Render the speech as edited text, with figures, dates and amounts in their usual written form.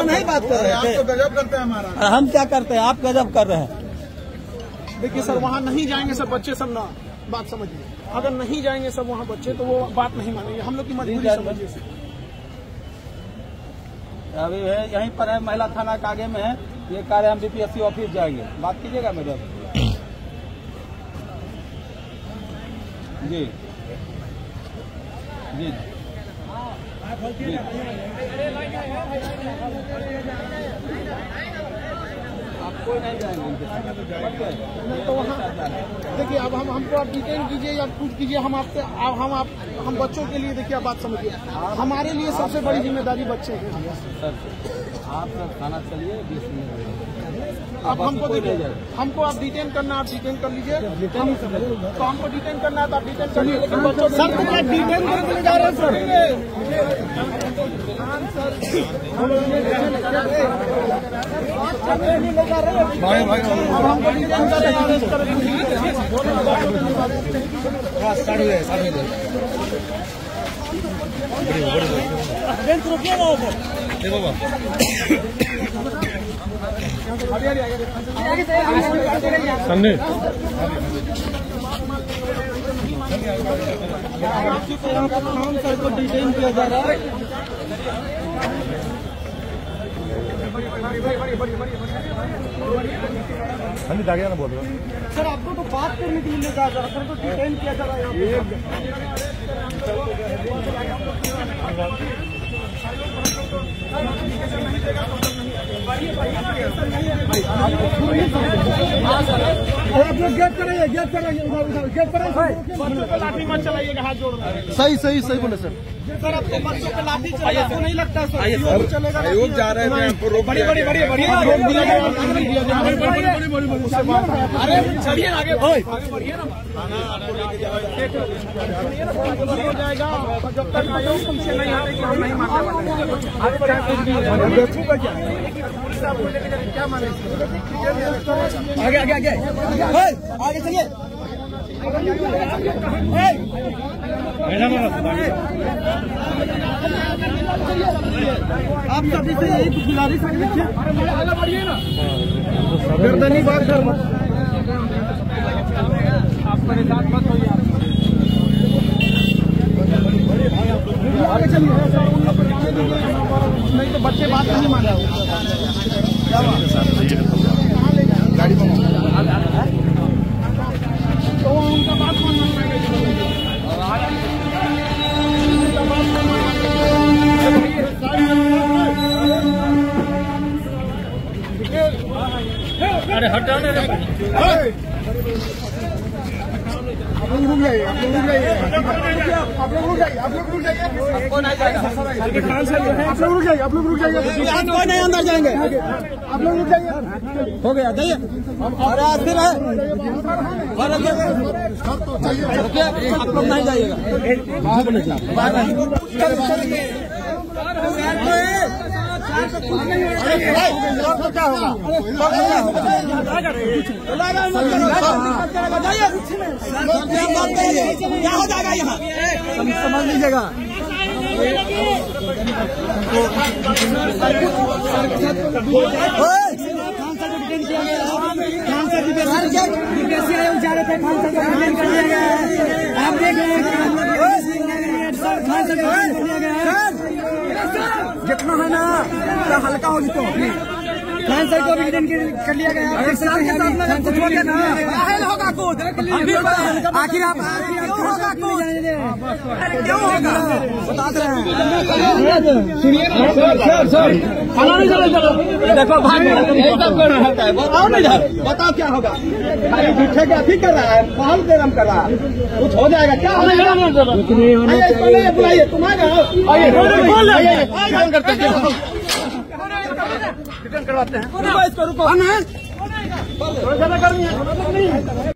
नहीं बात कर रहे थे। आप तो गजब करते हैं हमारा। हम क्या करते हैं, आप गजब कर रहे हैं। देखिए सर, वहाँ नहीं जाएंगे सब बच्चे, सब ना बात समझिए। अगर नहीं जाएंगे सब वहाँ बच्चे तो वो बात नहीं मानेंगे, हम लोग की मजबूरी समझिए। अभी है यहीं पर है, महिला थाना के आगे में है ये कार्य। हम बीपीएससी ऑफिस जाएंगे, बात कीजिएगा मैडम जी। जी जी आप कोई नहीं जाएंगे तो वहाँ देखिए, अब हमको आप डिटेन कीजिए या कुछ कीजिए, हम आपसे हम बच्चों के लिए देखिए आप बात समझिए, हमारे लिए सबसे बड़ी जिम्मेदारी बच्चे हैं। सर आप सब खाना चलिए 20 मिनट। अब हमको देखिए, हमको आप डिटेन करना, आप डिटेन कर लीजिए। तो हमको डिटेन करना है तो आप डिटेन करिए, लेकिन बच्चों सर तो क्या डिटेन करने जा रहे हैं सर। भाई अब हमको डिटेन कर रहे हैं। संडे खान सर को डिटेन किया जा रहा है। ना बोल रहा सर आपको तो बात करने के लिए जा रहा है, सर को डिटेन किया जा रहा है। आप लोग गेट कराइए, गेट कराइए, गेट कराइए। बच्चों को लाठी मत चलाइएगा, हाथ जोड़। सही बोले सर। सर आपको बच्चों को लाठी चलाइए तो नहीं लगता सर, चलेगा। आयोग जा रहे थे, बड़ी अरे चलिए आगे बढ़िए ना, हो जाएगा। जब तक आयोग तुमसे नहीं आते कि हम नहीं मानने वाले। क्या माने आगे आगे आगे आगे चलिए। आप सभी से यही गुजारिश है, आगे बढ़िए ना, गर्दनी बात कर मत, आप परेशान मत होइए। आगे चलिए, नहीं तो बच्चे बात नहीं मान रहे। गाड़ी तो उनका बात मानना अरे हटाने आप लोग रुक जाइए, आप लोग रुक जाइए, आप लोग रुक जाइए, आप लोग रुक जाइए, आप लोग रुक जाइए, आप लोग रुक जाइए, कोई नहीं अंदर जाएंगे, आप लोग रुक जाइए। हो गया जाइए। अरे फिर है आप लोग नहीं जाइएगा, क्या होगा? क्या हो जाएगा यहाँ, समझ लीजिएगा। जा रहे थे, खान सर को डिटेन कर दिया गया है। आप देख रहे हैं खान सर को डिटेन कर दिया गया है। जितना है ना हल्का होगी तो खान सर को भी डिटेन कर लिया गया है। खान सर छोड़ देना होगा कुछ, आखिर आप होगा कुछ, क्यों होगा बता रहे हैं। सुनिए देखो भाग बताओ नहीं यार, बताओ क्या होगा। झूठे का अभी कर रहा है, माहौल गरम कर रहा है, कुछ हो जाएगा। क्या होगा बुलाइए, तुम आ जाओ, करवाते हैं। रुको, थोड़ा ज्यादा गर्मी है।